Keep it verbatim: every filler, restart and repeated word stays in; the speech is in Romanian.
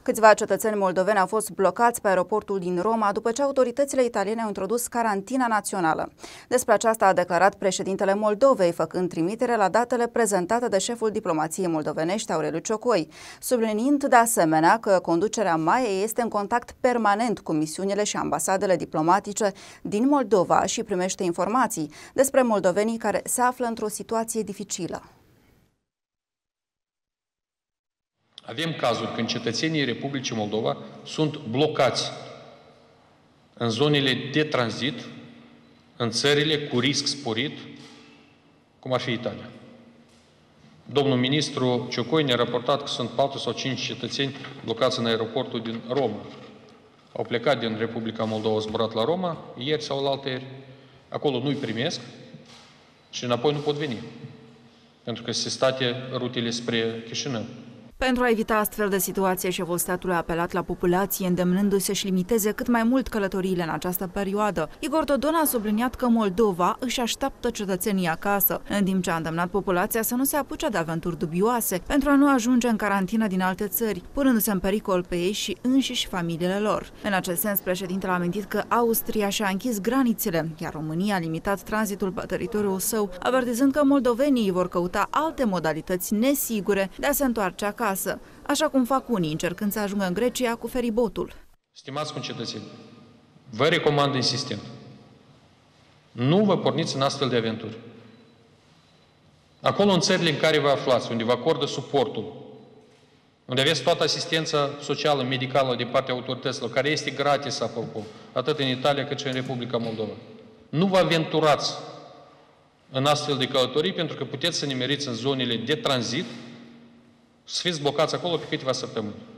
Câțiva cetățeni moldoveni au fost blocați pe aeroportul din Roma după ce autoritățile italiene au introdus carantina națională. Despre aceasta a declarat președintele Moldovei, făcând trimitere la datele prezentate de șeful diplomației moldovenești, Aureliu Ciocoi, subliniind de asemenea că conducerea M A E este în contact permanent cu misiunile și ambasadele diplomatice din Moldova și primește informații despre moldovenii care se află într-o situație dificilă. Avem cazuri când cetățenii Republicii Moldova sunt blocați în zonele de tranzit, în țările cu risc sporit, cum ar fi Italia. Domnul ministru Ciocoi ne-a raportat că sunt patru sau cinci cetățeni blocați în aeroportul din Roma. Au plecat din Republica Moldova, au zburat la Roma, ieri sau la altăieri. Acolo nu-i primesc și înapoi nu pot veni, pentru că se state rutele spre Chișinău. Pentru a evita astfel de situație, șeful statului a apelat la populație, îndemnându-i să-și limiteze cât mai mult călătoriile în această perioadă. Igor Dodon a subliniat că Moldova își așteaptă cetățenii acasă, în timp ce a îndemnat populația să nu se apuce de aventuri dubioase pentru a nu ajunge în carantină din alte țări, punându-se în pericol pe ei și înșiși familiile lor. În acest sens, președintele a amintit că Austria și-a închis granițele, iar România a limitat tranzitul pe teritoriul său, avertizând că moldovenii vor căuta alte modalități nesigure de a se întoarce acasă. Acasă, așa cum fac unii încercând să ajungă în Grecia cu feribotul. Stimați concetățeni, vă recomand insistent, nu vă porniți în astfel de aventuri. Acolo în țările în care vă aflați, unde vă acordă suportul, unde aveți toată asistența socială, medicală din partea autorităților, care este gratis, apropo, atât în Italia cât și în Republica Moldova. Nu vă aventurați în astfel de călătorii, pentru că puteți să nimeriți în zonele de tranzit, să fiți blocați acolo pe câteva săptămâni.